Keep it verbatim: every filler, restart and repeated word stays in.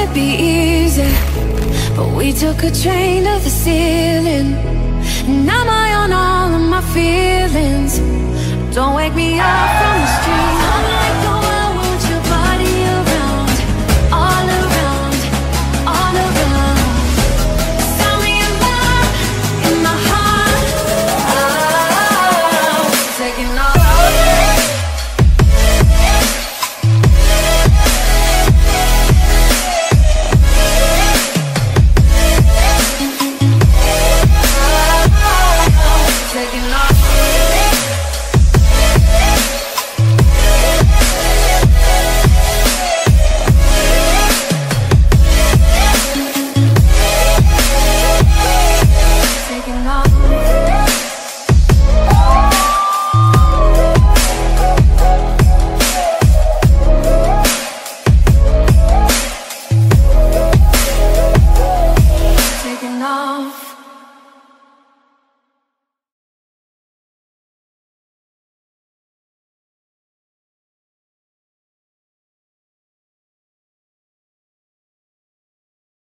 it'd be easy, but we took a train to the ceiling. And now I own all of my feelings. Don't wake me up from the street. I'm like, oh, I want your body around, all around, all around. Sound me alive in my heart. Oh, taking off. Taking off.